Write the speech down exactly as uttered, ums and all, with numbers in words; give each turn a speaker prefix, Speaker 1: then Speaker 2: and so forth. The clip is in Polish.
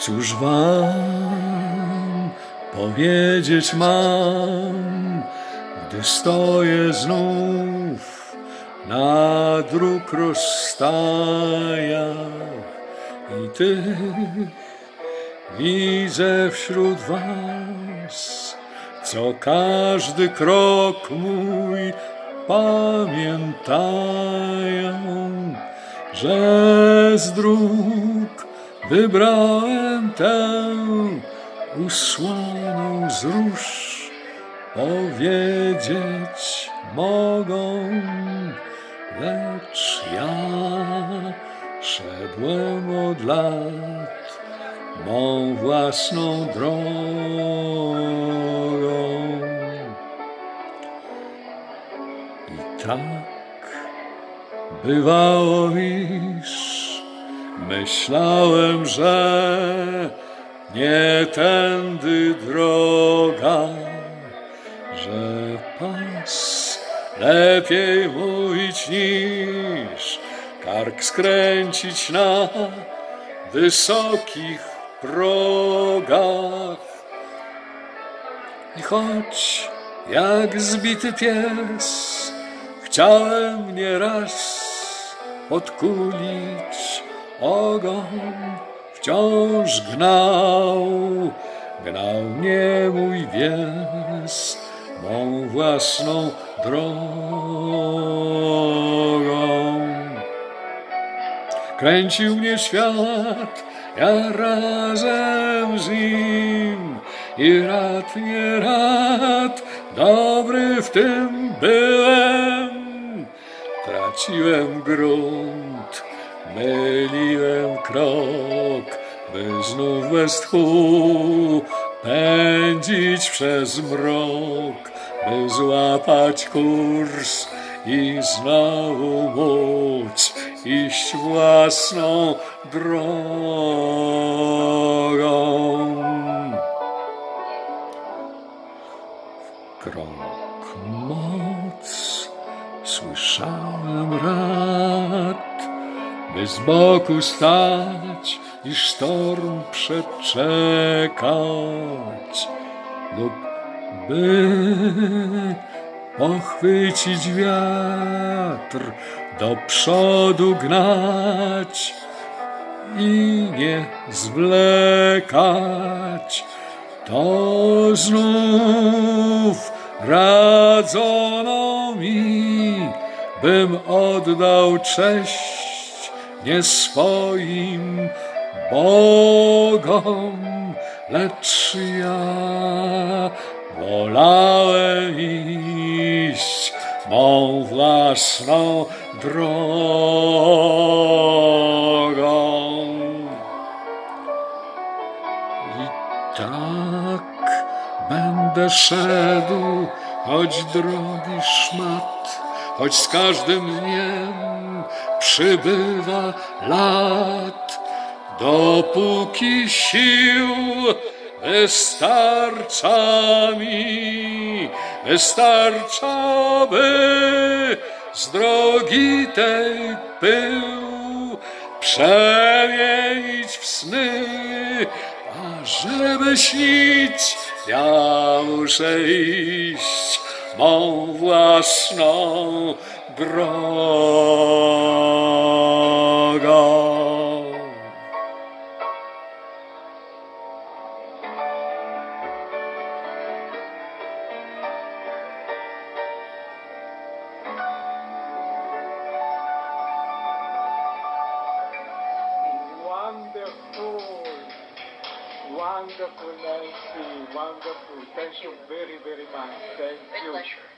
Speaker 1: Cóż wam powiedzieć mam, gdy stoję znów na dróg rozstajach i tych widzę wśród was, co każdy krok mój pamiętają, że z dróg wybrałem tę usłaną z róż, powiedzieć mogą, lecz ja szedłem od lat mą własną drogą. I tak bywało, iż myślałem, że nie tędy droga, że pas lepiej mówić niż kark skręcić na wysokich progach. I choć jak zbity pies chciałem nieraz podkulić ogon, wciąż gnał, gnał mnie mój wies mą własną drogą. Kręcił mnie świat, ja razem z nim, i rad nie rad, dobry w tym byłem. Traciłem grunt, myliłem krok, by znów bez tchu pędzić przez mrok, by złapać kurs i znowu móc iść własną drogą. Krok moc słyszałem rad, by z boku stać i sztorm przeczekać, lub by pochwycić wiatr, do przodu gnać i nie zwlekać. To znów radzono mi, bym oddał cześć nie swoim bogom, lecz ja wolałem iść mą własną drogą. I tak będę szedł, choć drogi szmat, choć z każdym dniem przybywa lat, dopóki sił wystarcza mi, wystarcza, by z drogi tej pył przemienić w sny. A żeby śnić, ja muszę iść mą własną drogą.
Speaker 2: Wonderful, wonderful, Nancy, wonderful. Thank you very, very much. Thank you.